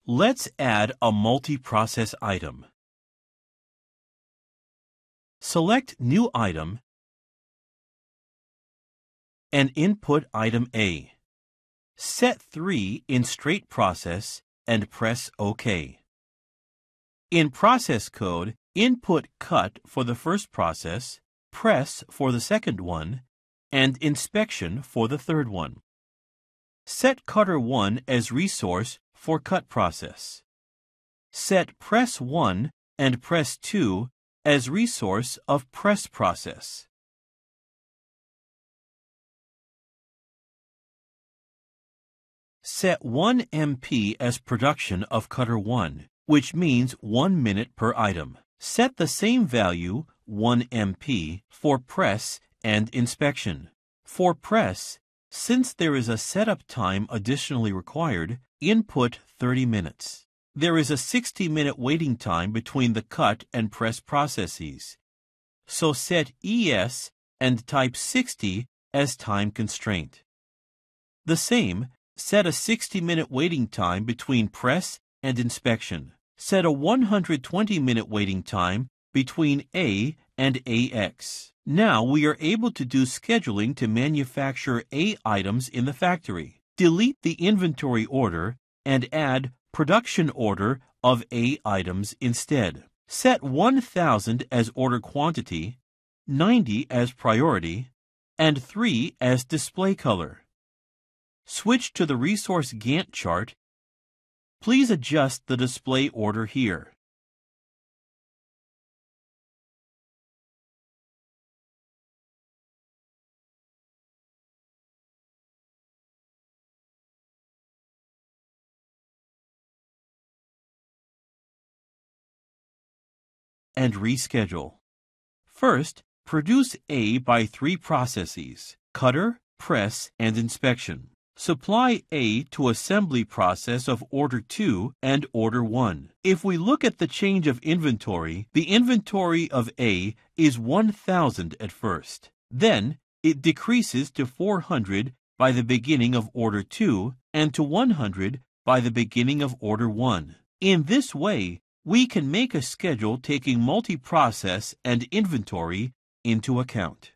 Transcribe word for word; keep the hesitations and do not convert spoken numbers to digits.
Let's add a multi-process item. Select New Item and input item A. Set three in straight process and press OK. In process code, input cut for the first process, press for the second one, and inspection for the third one. Set cutter one as resource for cut process. Set press one and press two as resource of press process. Set one M P as production of cutter one, which means one minute per item. Set the same value, one M P, for press and inspection. For press, since there is a setup time additionally required, input thirty minutes. There is a sixty minute waiting time between the cut and press processes. So set E S and type sixty as time constraint. The same, set a sixty minute waiting time between press and inspection. Set a one hundred twenty minute waiting time between A and A X. Now we are able to do scheduling to manufacture A items in the factory. Delete the inventory order and add production order of A items instead. Set one thousand as order quantity, ninety as priority, and three as display color. Switch to the resource Gantt chart. Please adjust the display order here. And reschedule. First, produce A by three processes: cutter, press, and inspection. Supply A to assembly process of order two and order one. If we look at the change of inventory, the inventory of A is one thousand at first. Then, it decreases to four hundred by the beginning of order two and to one hundred by the beginning of order one. In this way, we can make a schedule taking multi-process and inventory into account.